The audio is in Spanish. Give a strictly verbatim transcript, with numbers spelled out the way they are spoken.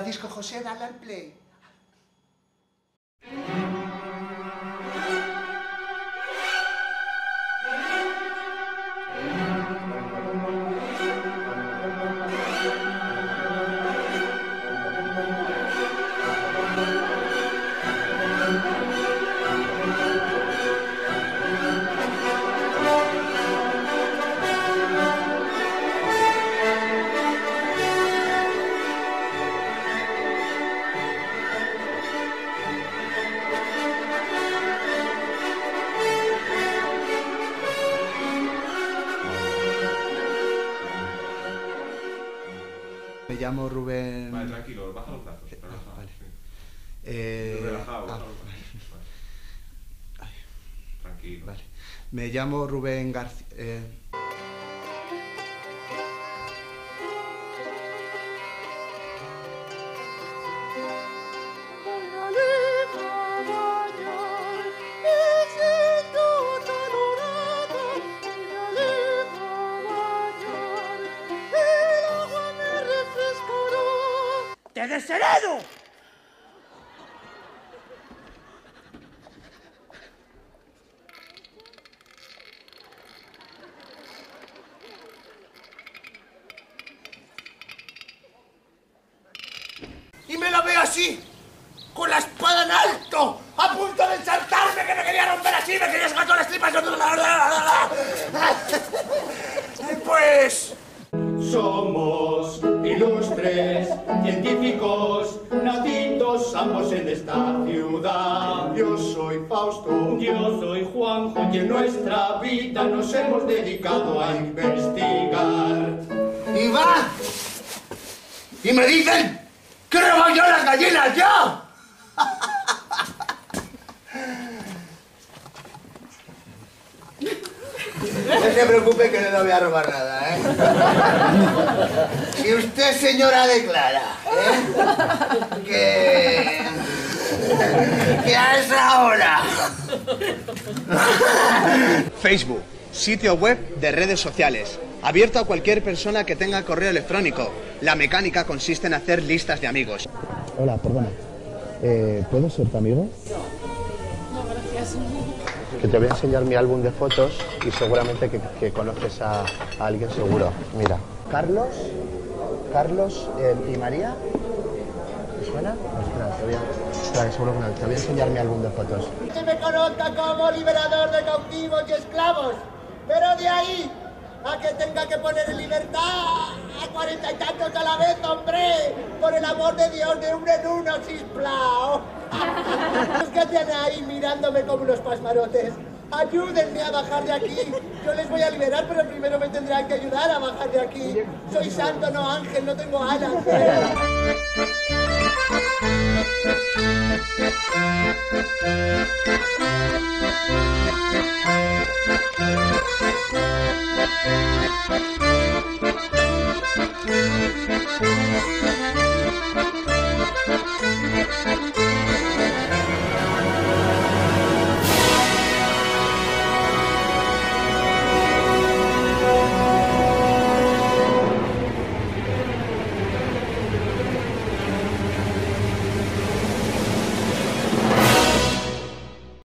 disco, José, dale al play. Me llamo Rubén... Vale, tranquilo, baja los brazos. Eh, relajado, ah, vale. sí. Eh, Relajado, ah, baja los brazos. Vale. Tranquilo. Vale. Me llamo Rubén García... Eh... ¡Te desheredo! Y me la veo así, con la espada en alto, a punto de ensartarme, que me quería romper así, me quería sacar todas las tripas. Pues... Somos ilustres científicos, nacidos ambos en esta ciudad. Yo soy Fausto, yo soy Juanjo, y en nuestra vida nos hemos dedicado a investigar. Y va, y me dicen que robo yo las gallinas, yo. No se preocupe que no le voy a robar nada, ¿eh? Si usted, señora, declara, ¿eh? que... que a esa hora... Facebook, sitio web de redes sociales, abierto a cualquier persona que tenga correo electrónico. La mecánica consiste en hacer listas de amigos. Hola, perdona. Eh, ¿Puedo ser tu amigo? No, gracias. Que te voy a enseñar mi álbum de fotos y seguramente que, que conoces a, a alguien seguro. Mira, Carlos, Carlos eh, y María. ¿Te suena? Espera, te voy a, espera, que seguro que no. Te voy a enseñar mi álbum de fotos. Que me conozca como liberador de cautivos y esclavos, pero de ahí a que tenga que poner en libertad a cuarenta y tantos a la vez, hombre, por el amor de Dios, de uno en uno, cisplao. Es que tienen ahí mirándome como unos pasmarotes. Ayúdenme a bajar de aquí. Yo les voy a liberar, pero primero me tendrán que ayudar a bajar de aquí. Soy santo, no ángel, no tengo alas. ¿eh?